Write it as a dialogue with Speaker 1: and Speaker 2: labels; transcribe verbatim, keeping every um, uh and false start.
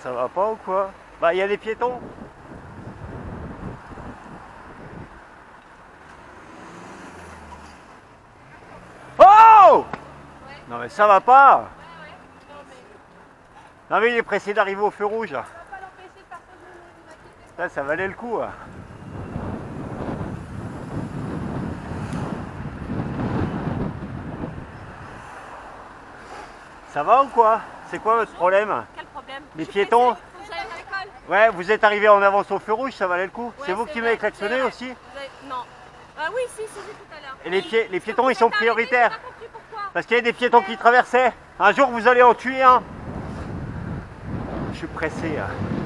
Speaker 1: ça va pas ou quoi? Bah, il y a des piétons. Oh! Non mais ça va pas. Non mais il est pressé d'arriver au feu rouge. Ça, ça valait le coup. Ça va ou quoi? C'est quoi votre problème?
Speaker 2: Quel problème?
Speaker 1: Les piétons? Ouais, vous êtes arrivé en avance au feu rouge, ça valait le coup.
Speaker 2: Ouais,
Speaker 1: c'est vous qui
Speaker 2: vrai,
Speaker 1: m'avez klaxonné aussi?
Speaker 2: avez... Non. Ah oui, si, si, tout à l'heure.
Speaker 1: Et les,
Speaker 2: oui.
Speaker 1: pieds, les piétons, ils sont prioritaires.
Speaker 2: Pourquoi.
Speaker 1: Parce qu'il y a des piétons qui traversaient. Un jour, vous allez en tuer un. Je suis pressé. Hein.